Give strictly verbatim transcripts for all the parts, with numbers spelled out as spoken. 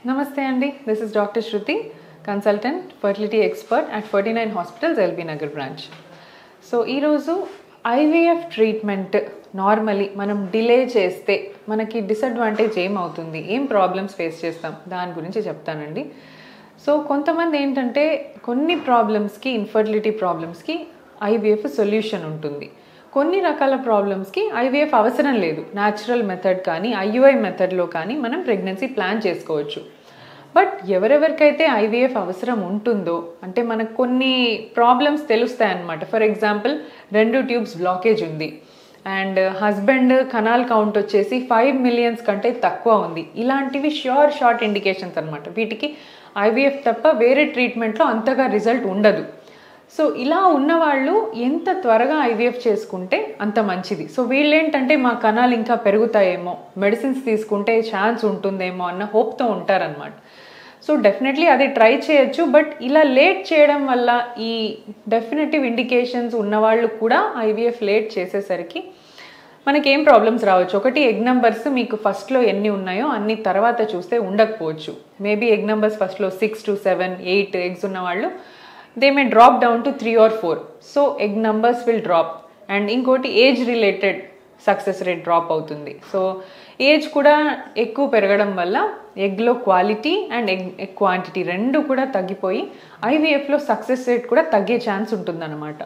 Namaste Andy, this is Doctor Shruti, consultant, fertility expert at Ferty nine Hospitals, L B Nagar branch. So, ee roju I V F treatment normally manam delay cheste manaki disadvantage em avutundi, em problems face chestam dani gurinchi cheptanandi. So, kontamandi entante konni problems ki infertility problems ki I V F solution untundi. కొన్ని రకాల ప్రాబ్లమ్స్కి IVF అవసరం లేదు, natural method కానీ IUI మెథడ్లో కానీ మనం pregnancy plan చేసుకోవచ్చు. But ఎవరెవరికైతే ఐవీఎఫ్ అవసరం ఉంటుందో అంటే మనకు కొన్ని ప్రాబ్లమ్స్ తెలుస్తాయి అన్నమాట. ఫర్ ఎగ్జాంపుల్ రెండు ట్యూబ్స్ బ్లాకేజ్ ఉంది అండ్ హస్బెండ్ కనాల్ కౌంట్ వచ్చేసి ఫైవ్ మిలియన్స్ కంటే తక్కువ ఉంది. ఇలాంటివి ష్యూర్ షార్ట్ ఇండికేషన్స్ అనమాట. వీటికి ఐవీఎఫ్ తప్ప వేరే ట్రీట్మెంట్లో అంతగా రిజల్ట్ ఉండదు. సో ఇలా ఉన్నవాళ్ళు ఎంత త్వరగా ఐవీఎఫ్ చేసుకుంటే అంత మంచిది. సో వీళ్ళు ఏంటంటే మా కణాలు ఇంకా పెరుగుతాయేమో, మెడిసిన్స్ తీసుకుంటే ఛాన్స్ ఉంటుందేమో అన్న హోప్తో ఉంటారనమాట. సో డెఫినెట్లీ అది ట్రై చేయొచ్చు. బట్ ఇలా లేట్ చేయడం వల్ల ఈ డెఫినెటివ్ ఇండికేషన్స్ ఉన్నవాళ్ళు కూడా ఐవీఎఫ్ లేట్ చేసేసరికి మనకేం ప్రాబ్లమ్స్ రావచ్చు. ఒకటి, ఎగ్ నెంబర్స్ మీకు ఫస్ట్లో ఎన్ని ఉన్నాయో అన్ని తర్వాత చూస్తే ఉండకపోవచ్చు. మేబీ ఎగ్ నెంబర్స్ ఫస్ట్లో six to seven eight eggs ఉన్నవాళ్ళు they may drop down to three or four. So egg numbers will drop. And inkoti age related success rate drop avutundi. So age kuda ekku peragadam valla egg lo quality and egg, egg quantity rendu kuda taggipoyi I V F lo success rate kuda tagge chance untundanamata.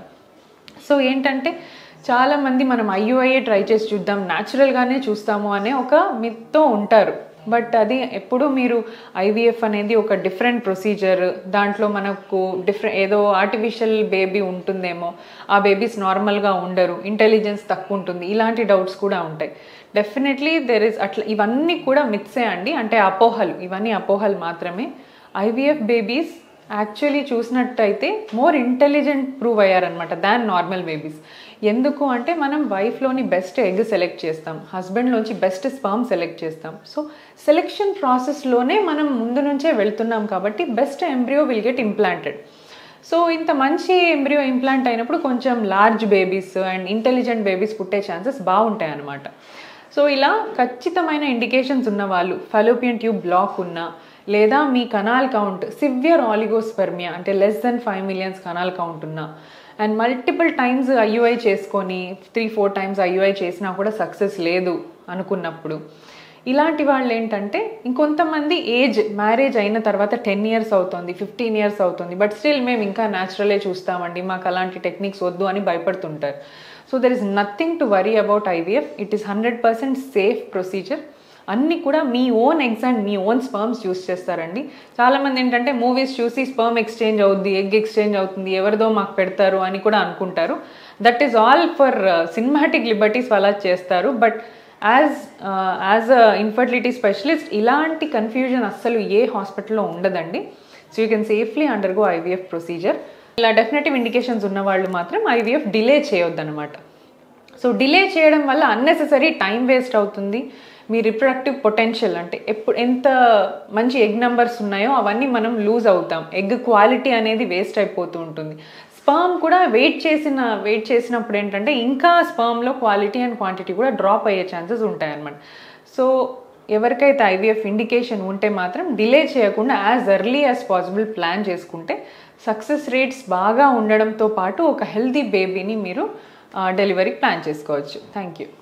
So entante చాలా మంది మనం ఐయుఐఏ try చేసి చూద్దాం, న్యాచురల్గానే చూస్తాము అనే ఒక మిత్తో ఉంటారు. But అది ఎప్పుడు మీరు ఐవీఎఫ్ అనేది ఒక డిఫరెంట్ ప్రొసీజర్, దాంట్లో మనకు డిఫరెంట్ ఏదో ఆర్టిఫిషియల్ బేబీ ఉంటుందేమో, ఆ బేబీస్ నార్మల్గా ఉండరు, ఇంటెలిజెన్స్ తక్కువ ఉంటుంది, ఇలాంటి డౌట్స్ కూడా ఉంటాయి. డెఫినెట్లీ దెర్ ఇస్ అట్లా ఇవన్నీ కూడా మిత్సే అండి, అంటే అపోహలు, ఇవన్నీ అపోహలు మాత్రమే. ఐవీఎఫ్ బేబీస్ యాక్చువల్లీ చూసినట్టయితే మోర్ ఇంటెలిజెంట్ ప్రూవ్ అయ్యారనమాట దాన్ నార్మల్ బేబీస్. ఎందుకు అంటే మనం వైఫ్లోని బెస్ట్ ఎగ్ సెలెక్ట్ చేస్తాం, హస్బెండ్లోంచి బెస్ట్ స్పర్మ్ సెలెక్ట్ చేస్తాం. సో సెలెక్షన్ ప్రాసెస్లోనే మనం ముందు నుంచే వెళ్తున్నాం కాబట్టి best embryo will get implanted. So ఇంత మంచి ఎంబ్రియో ఇంప్లాంట్ అయినప్పుడు కొంచెం large babies and intelligent babies పుట్టే ఛాన్సెస్ బాగుంటాయి అన్నమాట. సో ఇలా ఖచ్చితమైన ఇండికేషన్స్ ఉన్న వాళ్ళు, ఫలోపియన్ ట్యూబ్ బ్లాక్ ఉన్నా లేదా మీ కనాల్ కౌంట్ సివియర్ ఆలిగోస్పెర్మియా అంటే less than five millions canal count ఉన్నా అండ్ మల్టిపుల్ టైమ్స్ ఐయుఐ చేసుకొని త్రీ ఫోర్ టైమ్స్ ఐయుఐ చేసినా కూడా సక్సెస్ లేదు అనుకున్నప్పుడు, ఇలాంటి వాళ్ళు ఏంటంటే ఇంకొంతమంది ఏజ్ మ్యారేజ్ అయిన తర్వాత టెన్ ఇయర్స్ అవుతుంది, ఫిఫ్టీన్ ఇయర్స్ అవుతుంది, బట్ స్టిల్ మేము ఇంకా న్యాచురలే చూస్తామండి, మాకు అలాంటి టెక్నిక్స్ వద్దు అని భయపడుతుంటారు. So there is nothing to worry about IVF. It is hundred percent safe procedure. అన్నీ కూడా మీ ఓన్ ఎగ్స్ అండ్ మీ ఓన్ స్పర్మ్స్ యూస్ చేస్తారండి. చాలామంది ఏంటంటే మూవీస్ చూసి స్పర్మ్ ఎక్స్చేంజ్ అవుద్ది, ఎగ్ ఎక్స్చేంజ్ అవుతుంది, ఎవరిదో మాకు పెడతారు అని కూడా అనుకుంటారు. That is all for cinematic liberties అలా చేస్తారు. But as as a infertility specialist ఇలాంటి కన్ఫ్యూజన్ అస్సలు ఏ హాస్పిటల్లో ఉండదండి. So you can safely undergo IVF procedure. ఇలా డెఫినెటివ్ ఇండికేషన్స్ ఉన్న వాళ్ళు మాత్రం ఐవీఎఫ్ డిలే చేయొద్దన్నమాట. సో డిలే చేయడం వల్ల అన్నెసెసరీ టైం వేస్ట్ అవుతుంది. మీ రిప్రొడక్టివ్ పొటెన్షియల్ అంటే ఎప్పుడు ఎంత మంచి ఎగ్ నెంబర్స్ ఉన్నాయో అవన్నీ మనం లూజ్ అవుతాం. ఎగ్ క్వాలిటీ అనేది వేస్ట్ అయిపోతూ ఉంటుంది. స్పర్మ్ కూడా వెయిట్ చేసిన వెయిట్ చేసినప్పుడు ఏంటంటే ఇంకా స్పర్మ్లో క్వాలిటీ అండ్ క్వాంటిటీ కూడా డ్రాప్ అయ్యే ఛాన్సెస్ ఉంటాయి అన్నమాట. సో ఎవరికైతే ఐవీఎఫ్ ఇండికేషన్ ఉంటే మాత్రం డిలే చేయకుండా as early as possible plan చేసుకుంటే సక్సెస్ రేట్స్ బాగా ఉండడంతో పాటు ఒక హెల్తీ బేబీని మీరు డెలివరీ ప్లాన్ చేసుకోవచ్చు. Thank you.